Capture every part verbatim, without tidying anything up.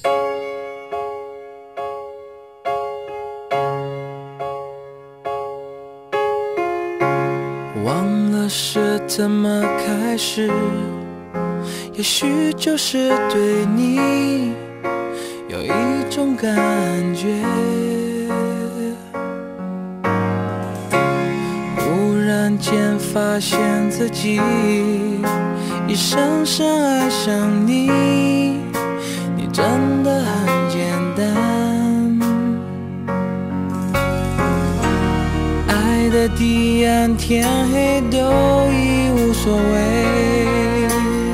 忘了是怎么开始，也许就是对你有一种感觉，忽然间发现自己已深深爱上你，你真的很简单，爱的地暗天黑都已无所谓，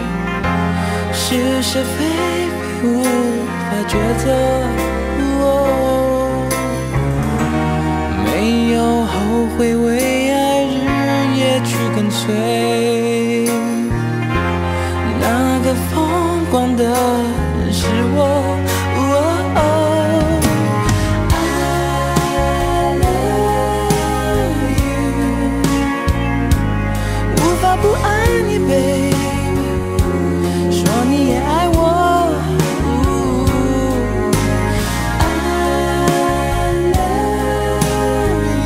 是是非非无法抉择，哦，没有后悔，为爱日夜去跟随，那个疯狂的人是我。不爱你 baby， 说你也爱我， I love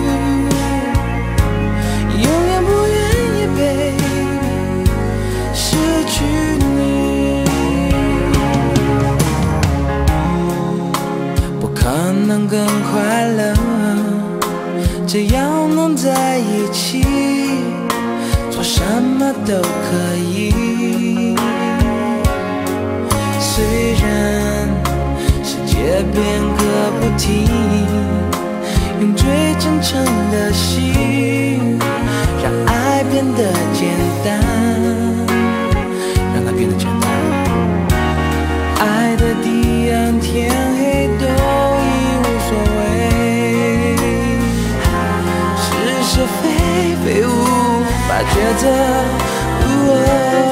you， 永远不愿意 baby 失去你，不可能更快乐，只要能在一起，什么都可以，虽然世界变个不停，用最真诚的心让爱变得简单，让它变得简单，爱的地暗天黑都已无所谓，是是非非无法抉择，哦